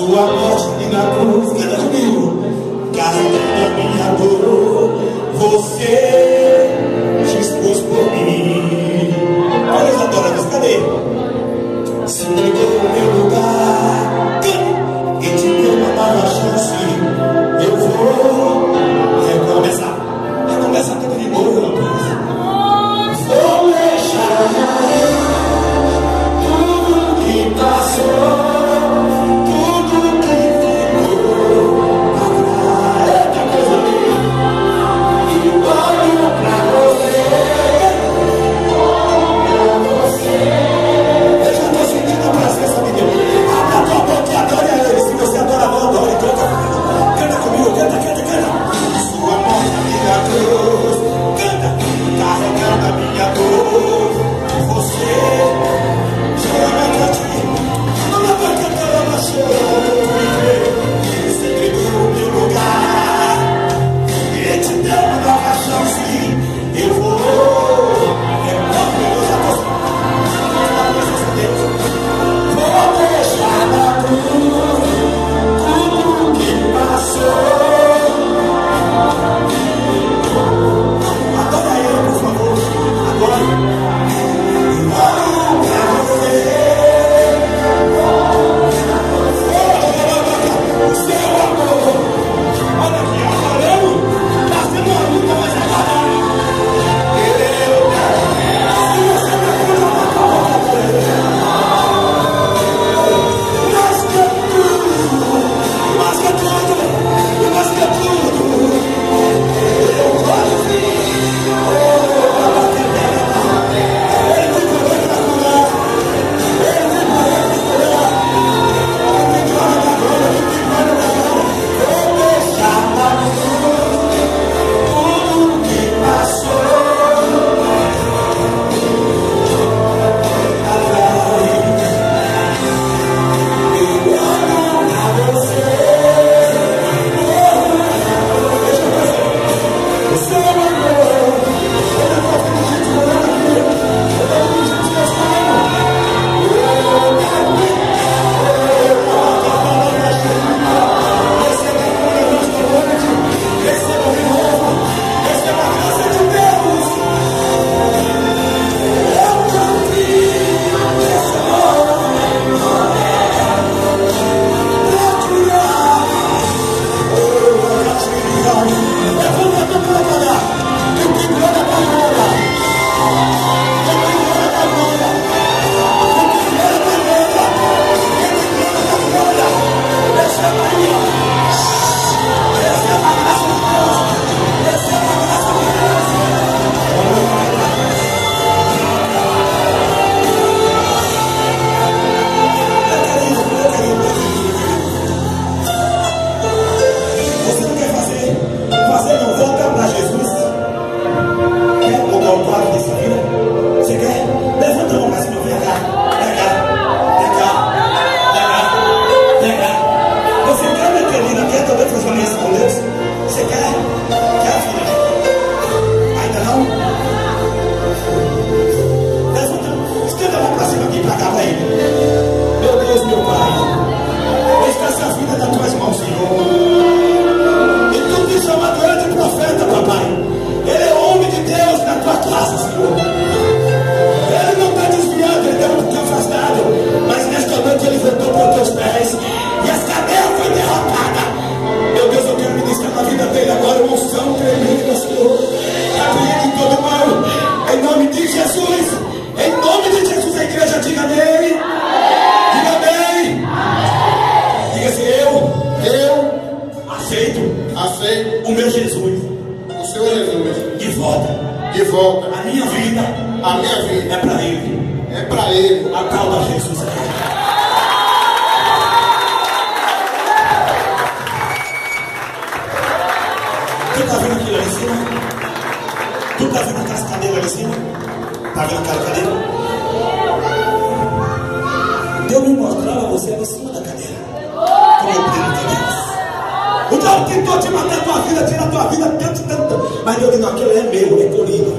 Sua morte e na cruz, canta comigo, carregando a minha dor, você te expôs por mim. Olha os adoradores, cadê? Se entregou no meu lugar e te deu uma nova chance. Eu vou recomeçar. Recomeçar tudo de novo, rapaz. Vou deixar tudo que passou. Aceito o meu Jesus, o Senhor Jesus de volta. A minha vida é para Ele. É para Ele. Aplauda Jesus aqui. Tu tá vendo aquilo ali em cima? Tu tá vendo aquelas cadeiras ali em cima? Tá vendo aquela cadeira? Deus me mostrava você ali em cima da cadeira. Como eu primo de Deus. O diabo tentou te matar a tua vida, tirar a tua vida, tanto. Mas Deus disse, não, aquilo é meu, é colhido.